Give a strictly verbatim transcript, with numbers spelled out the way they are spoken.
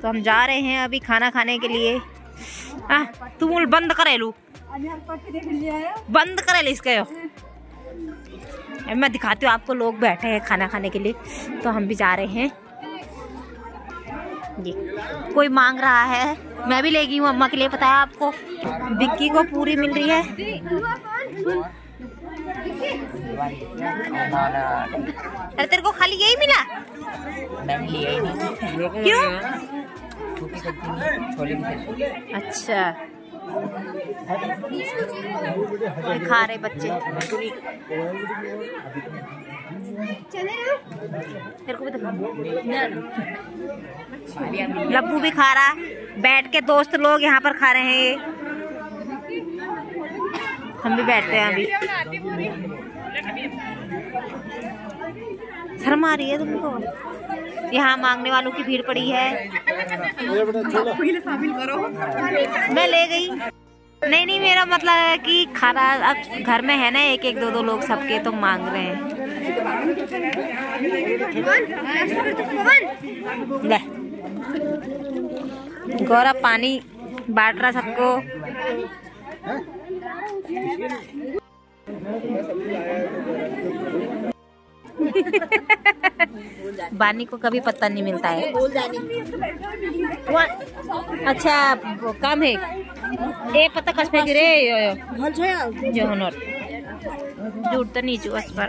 तो हम जा रहे हैं अभी खाना खाने के लिए। आ, तू बंद करे लू, बंद करे ले इसके। मैं दिखाती हूँ आपको, लोग बैठे हैं खाना खाने के लिए, तो हम भी जा रहे हैं। जी कोई मांग रहा है, मैं भी ले गई हूँ अम्मा के लिए। पता है आपको, बिक्की को पूरी मिल रही है। अरे तेरे को खाली यही मिला? मैंने लिया ही नहीं। क्यों? छोले की सब्जी। अच्छा, खा रहे बच्चे। तेरे को भी लब्बू भी खा रहा, बैठ के दोस्त लोग यहाँ पर खा रहे हैं। ये हम भी बैठते हैं अभी। शर्म आ रही है तुमको? यहाँ मांगने वालों की भीड़ पड़ी है। मैं ले गई। नहीं नहीं, मेरा मतलब है कि खाना अब घर में है ना, एक एक दो दो लोग सबके, तो मांग रहे हैं। ले गौरव पानी बांट रहा सबको। बानी को कभी पता नहीं मिलता है। अच्छा वो काम है, ए पता कसमे गिरे जो हुनर झूठ तो नहीं चुस पर।